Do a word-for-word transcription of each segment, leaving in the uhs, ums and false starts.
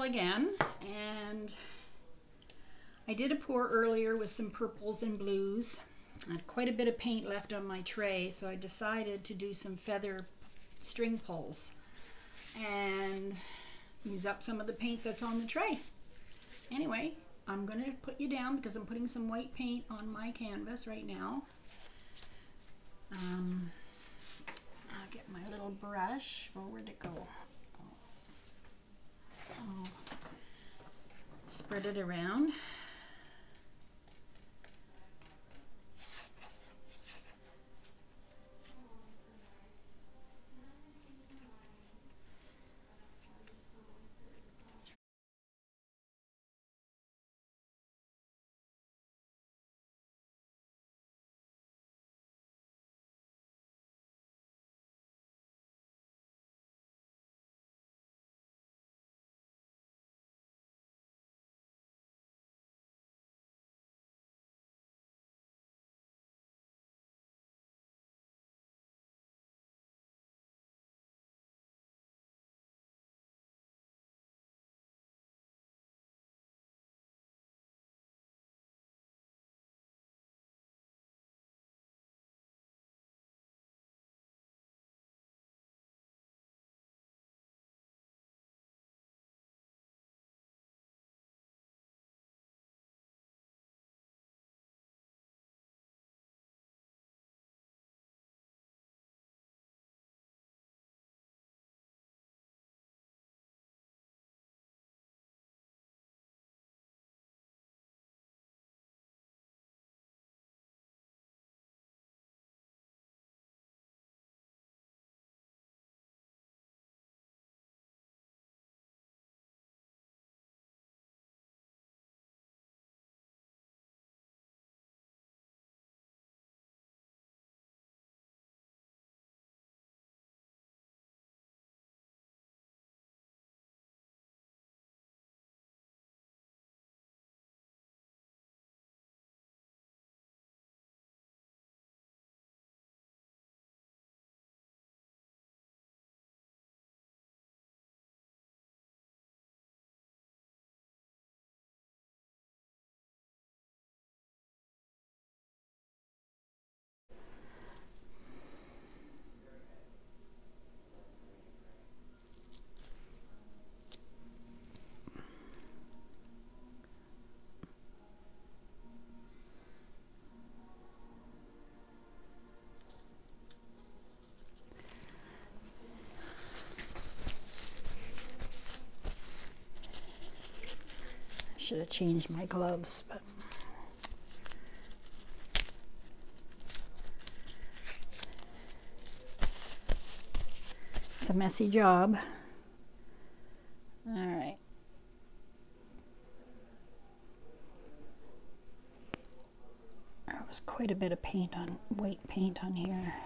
again, and I did a pour earlier with some purples and blues. I have quite a bit of paint left on my tray, so I decided to do some feather string pulls and use up some of the paint that's on the tray. Anyway, I'm going to put you down because I'm putting some white paint on my canvas right now. Um, I'll get my little brush. Well, where'd it go? Oh. Oh. Spread it around. Should have changed my gloves, but it's a messy job. All right. There was quite a bit of paint on, white paint on here.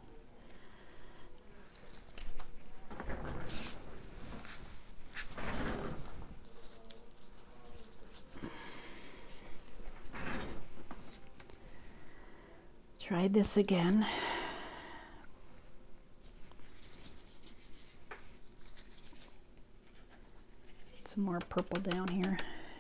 Try this again. Some more purple down here.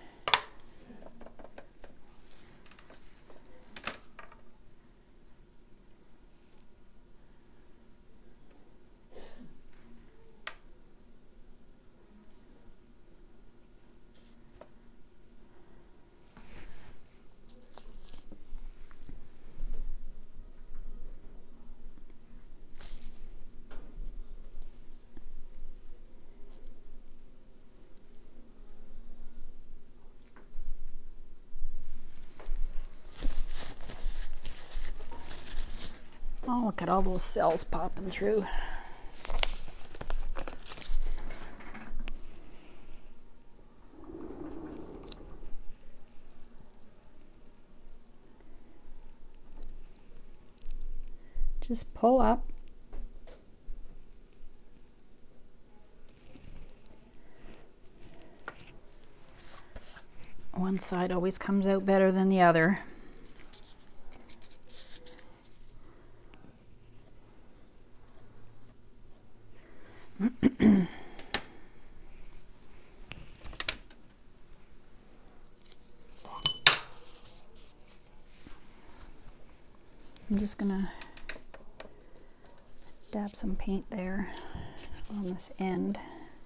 Oh, look at all those cells popping through. Just pull up. One side always comes out better than the other. I'm just gonna dab some paint there on this end.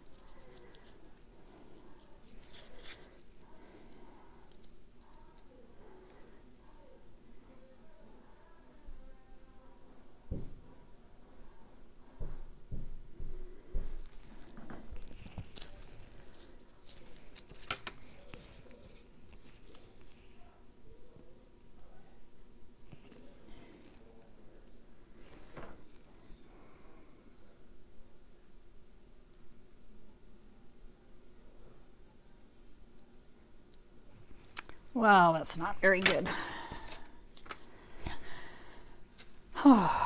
Wow, that's not very good. Oh.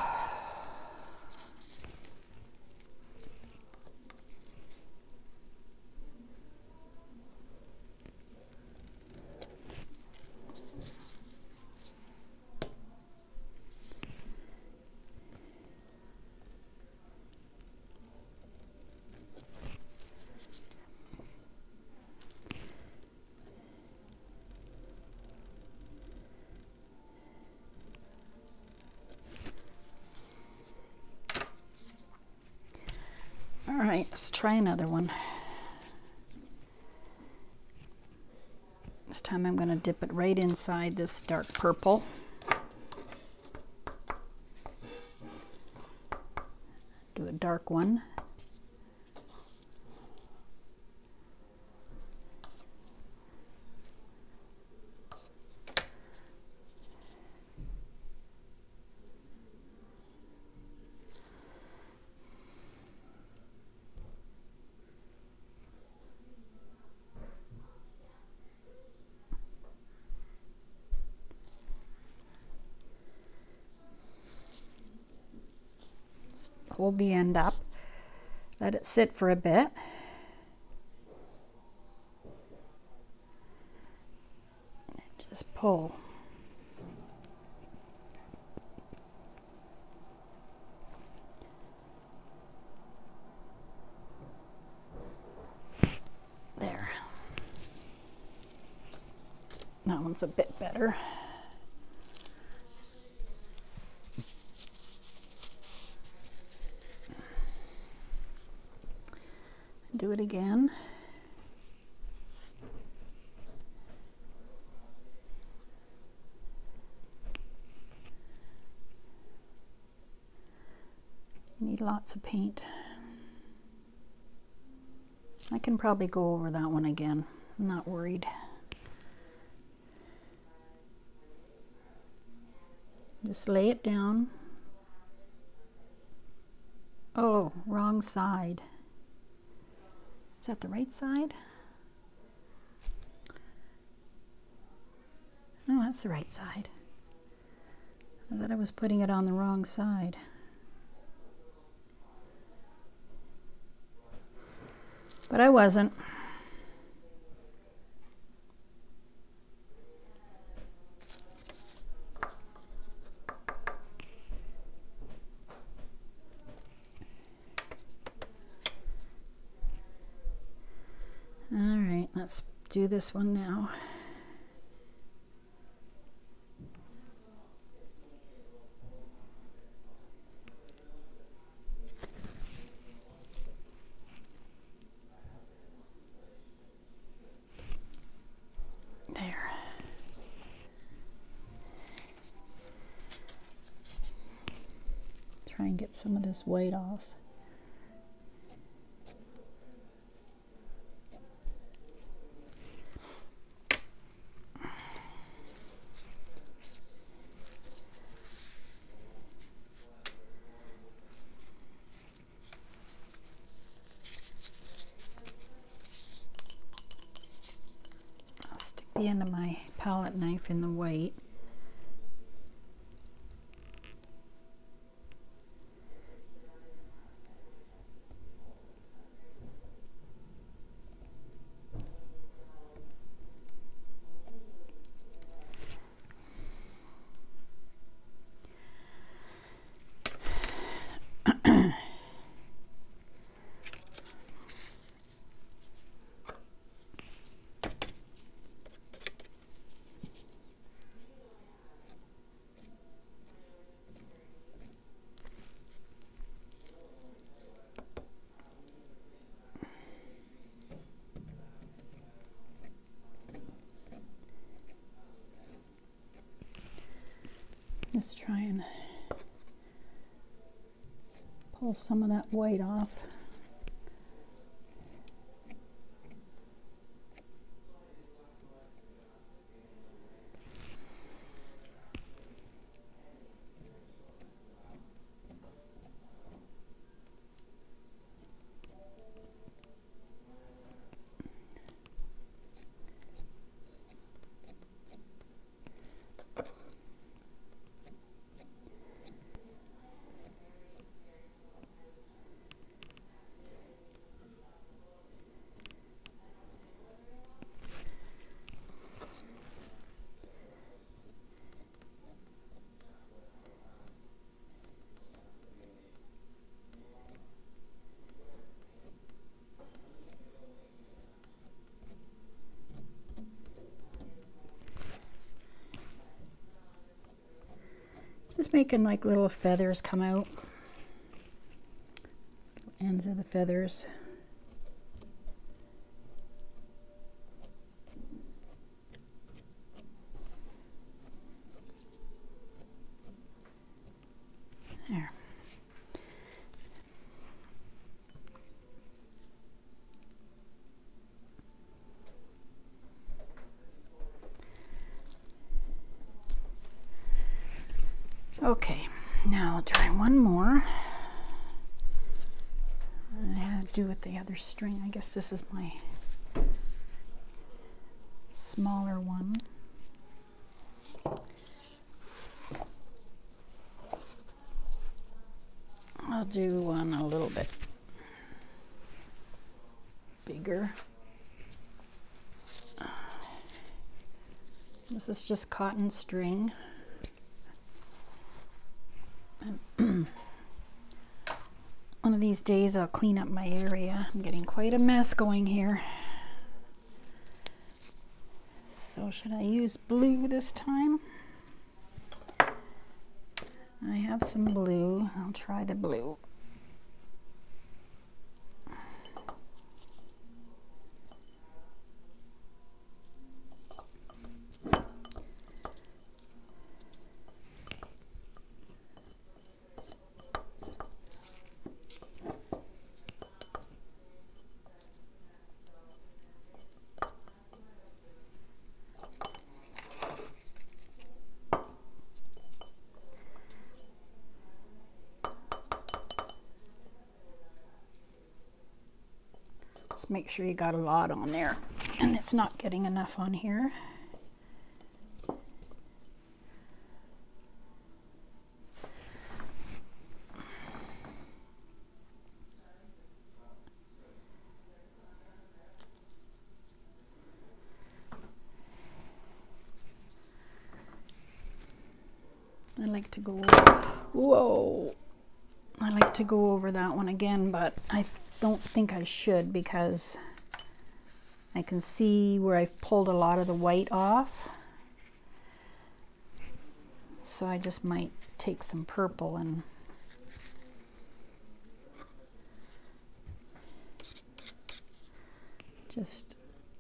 All right, let's try another one. This time I'm going to dip it right inside this dark purple. Do a dark one. Hold the end up, let it sit for a bit. And just pull. There. That one's a bit better. Do it again. You need lots of paint. I can probably go over that one again. I'm not worried. Just lay it down. Oh, wrong side. Is that the right side? No, that's the right side. I thought I was putting it on the wrong side. But I wasn't. All right, let's do this one now. There. Try and get some of this white off. The end of my palette knife in the white. Just try and pull some of that white off. Just making like little feathers come out, ends of the feathers. There. Okay, now I'll try one more. I had to do with the other string. I guess this is my smaller one. I'll do one a little bit bigger. This is just cotton string. One of these days I'll clean up my area. I'm getting quite a mess going here. So should I use blue this time? I have some blue. I'll try the blue. Just make sure you got a lot on there and it's not getting enough on here. I like to go over, whoa, I like to go over that one again, but I don't think I should because I can see where I've pulled a lot of the white off. So I just might take some purple and just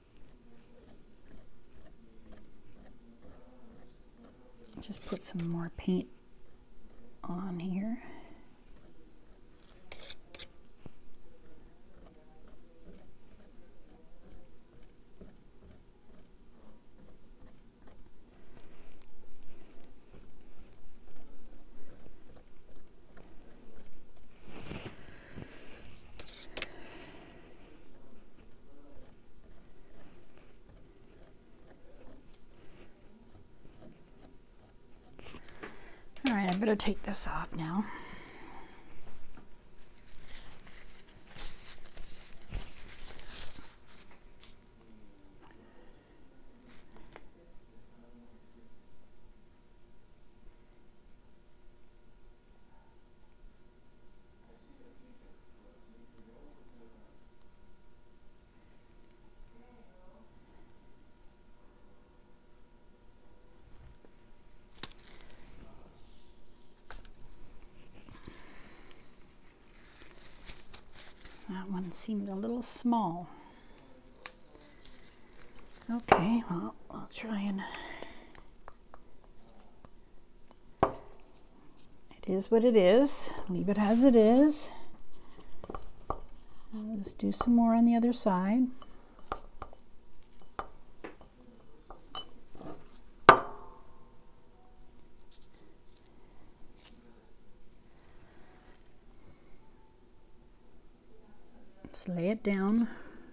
just put some more paint on here. All right, I better take this off now. That one seemed a little small. Okay, well, I'll try and It is what it is. Leave it as it is. Let's do some more on the other side. Let's lay it down.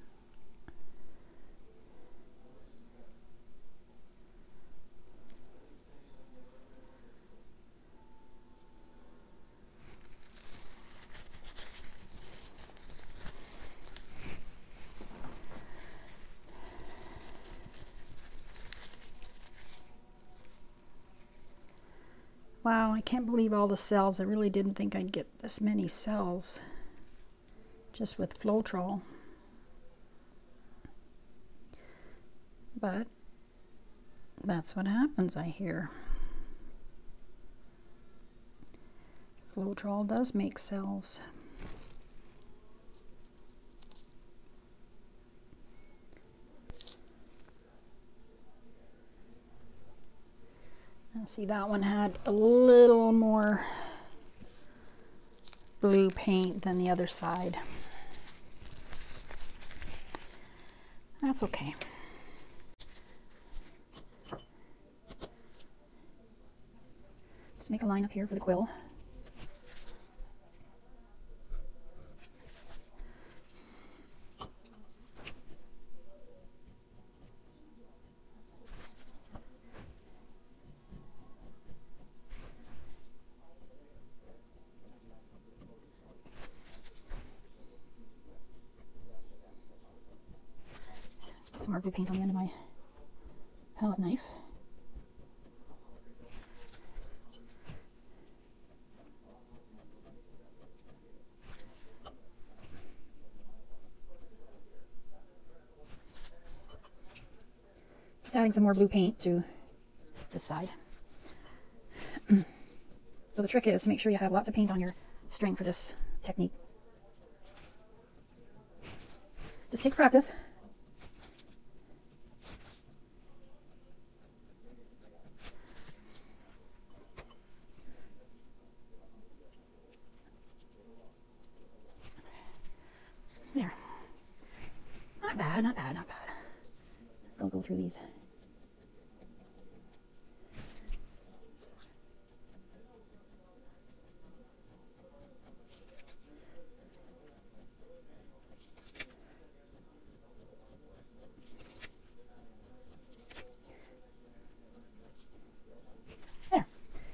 Wow, I can't believe all the cells. I really didn't think I'd get this many cells just with Floetrol. But that's what happens, I hear. Floetrol does make cells. Now see, that one had a little more blue paint than the other side. That's okay. Let's make a line up here for the quill. Some more blue paint on the end of my palette knife. Just adding some more blue paint to this side. So the trick is to make sure you have lots of paint on your string for this technique. Just takes practice. There. Not bad, not bad, not bad. I'll go through these. There.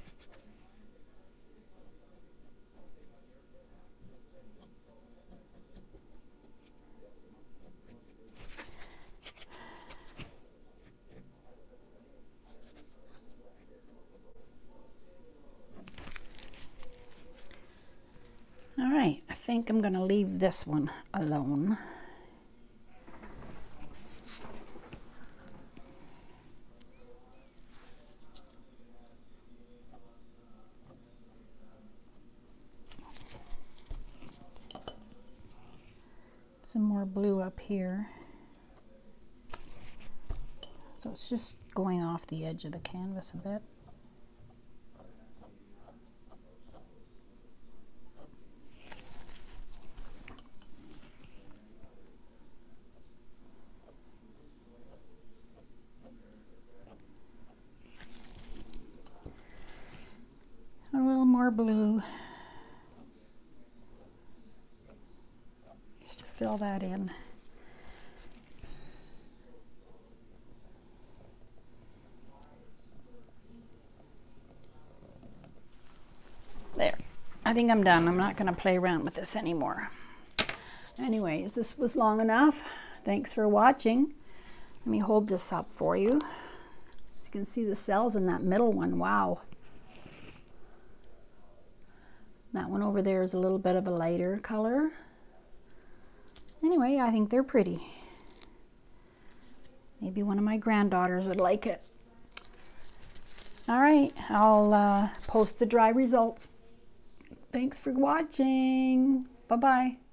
All right, I think I'm going to leave this one alone. Some more blue up here. So it's just going off the edge of the canvas a bit. A little more blue, just to fill that in. There. I think I'm done. I'm not going to play around with this anymore. Anyways, this was long enough. Thanks for watching. Let me hold this up for you. As you can see the cells in that middle one. Wow. That one over there is a little bit of a lighter color. Anyway, I think they're pretty. Maybe one of my granddaughters would like it. All right, I'll uh, post the dry results. Thanks for watching. Bye-bye.